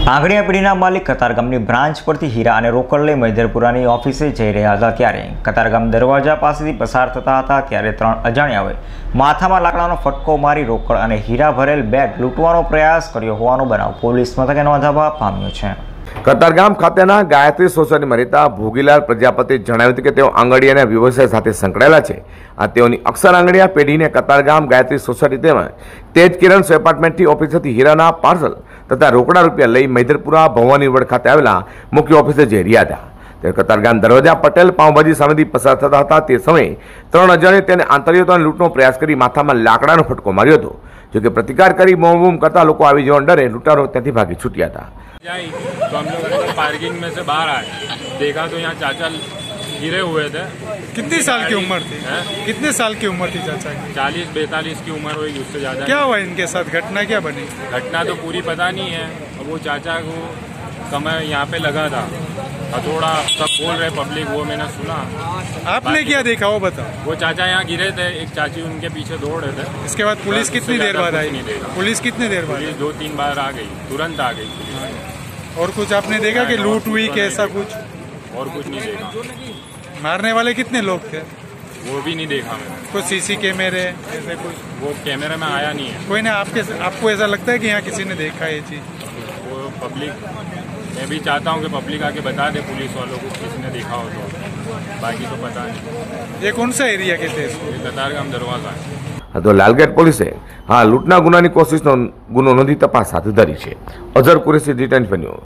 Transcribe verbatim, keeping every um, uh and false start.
આંગણીયા પેઢીના માલિક કતારગામની બ્રાન્ચ પરથી હીરા અને રોકડ લઈ મૈદરપુરાની ઓફિસે જઈ રહ્યા હતા ત્યારે કતારગામ દરવાજા પાસેથી પસાર થતા હતા ત્યારે ત્રણ અજાણ્યાઓએ માથામાં લાકડાનો ફટકો મારી રોકડ અને હીરા ભરેલ બેગ લૂંટવાનો પ્રયાસ કર્યો હોવાનો બનાવ પોલીસ મથકે નોંધવા પામ્યો છે। કતારગામ ખાતેના ગાયત્રી સોસાયટીમાં રહેતા ભોગીલાલ પ્રજાપતિએ જણાવ્યું હતું કે તેઓ આંગણીયાના વ્યવસાય સાથે સંકળાયેલા છે। આ તેઓની અક્ષર આંગણીયા પેઢીને કતારગામ ગાયત્રી સોસાયટી તેમજ તેજ કિરણ્સ એપાર્ટમેન્ટથી ઓફિસેથી હીરાના પાર્સલ તથા રોકડા રૂપિયા લઈ મૈદરપુરા ભવાની રોડ ખાતે આવેલા મુખ્ય ઓફિસે જઈ રહ્યા હતા। ત્યારે કતારગામ દરવાજા પટેલ પાઉંભાજી સામેથી પસાર થતા હતા તે સમયે ત્રણ અજાણ્યાએ તેને આંતરિયો અને લૂંટનો પ્રયાસ કરી માથામાં લાકડાનો ફટકો માર્યો હતો। જોકે प्रतिकार કરી बूम बूम करता लोग આવી जवान डरे लुटारो त्याथी भागी छूटिया था। तो हम लोग पार्किंग में से बाहर आए, देखा तो यहाँ चाचा गिरे हुए थे। कितनी साल की उम्र थी? है? कितने साल की उम्र थी चाचा की? चालीस बैतालीस की उम्र हुई, उससे ज्यादा। क्या हुआ इनके साथ? घटना क्या बनी? घटना तो पूरी पता नहीं है। वो चाचा को समय यहाँ पे लगा था, हथौड़ा सब बोल रहे पब्लिक, वो मैंने सुना। आपने क्या देखा वो बताओ? वो चाचा यहाँ गिरे थे, एक चाची उनके पीछे दौड़ रहे थे। इसके बाद पुलिस कितनी देर बाद आई? पुलिस कितनी देर बाद? पुलिस दो तीन बार आ गई, तुरंत आ गई। और कुछ आपने देखा कि लूट हुई कैसा कुछ? और कुछ नहीं देखा। मारने वाले कितने लोग थे? वो भी नहीं देखा मैंने। कुछ सीसी कैमरे ऐसे कुछ? वो कैमरे में आया नहीं है कोई ने। आपके आपको ऐसा लगता है कि यहाँ किसी ने देखा ये चीज? वो पब्लिक, मैं भी चाहता हूँ कि पब्लिक आके बता दे पुलिस वालों को किसने देखा हो तो, बाकी तो पता नहीं। ये कौन सा एरिया कहते हैं इसको? कतारगाम दरवाजा है। तो लालगेट पुलिस हाँ लूटना गुनानी कोशिश गुनो नोंधी तपास हाथ धरी है। Azhar Qureshi D ten news.